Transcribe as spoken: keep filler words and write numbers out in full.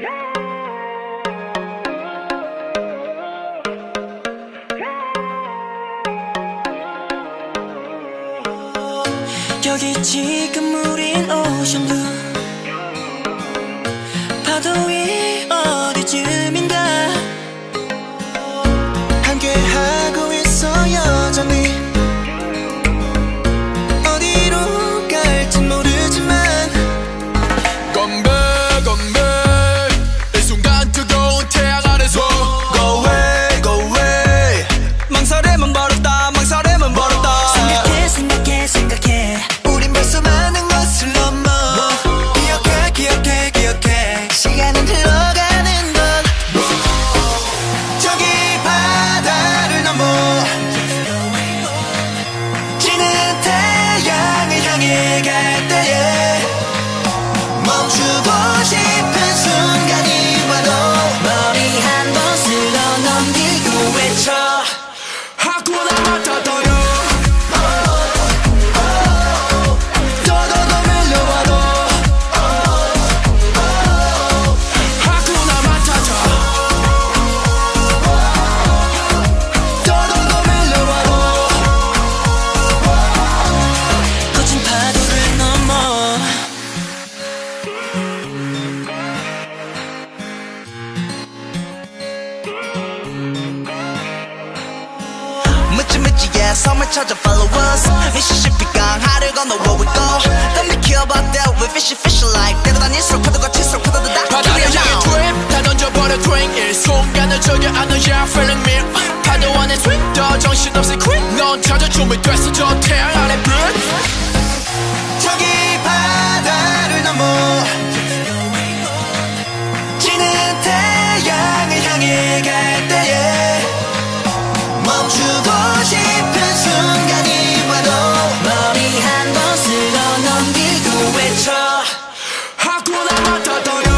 여기 지금 우린 오션뷰 파도 위 어디쯤인가 함께하고 있어 여전히 어디로 갈진 모르지만 건배 건배 이 순간 뜨거운 태양 아래서 Go away go away 망설임은 버렸다 망설임은 버렸다 생각해 생각해 생각해 우린 벌써 많은 것을 넘어 기억해 기억해 기억해 시간은 흘러가는 것 저기 바다를 넘어 지는 태양을 향해 갈 때에 멈추고 싶은 순간이 와도 머리 한 번 쓸어 넘기고 외쳐 하쿠나 마타타요 더더더 밀려와도 하쿠나 마타타 더더더 밀려와도 거친 파도를 넘어 묻지 묻지에 섬을 찾아 follow us 미시시피 강하를 건너 where we go Don't be care about that we fishy fishy like 때려다닐수록 파도가 칠수록 파도도 다 바다를 향해 트립 다 던져버려 drink 이 순간을 즐겨 안는 yeah feeling me 파도 안에 swing 더 정신없이 quick 넌 찾아 준비됐어 저 태양 아래 빛 저기 바다를 넘어 지는 태양을 향해 갈 때에 멈추고 싶은 순간이 와도 머리 한 번 쓸어 넘기고 외쳐 하쿠나 마타타요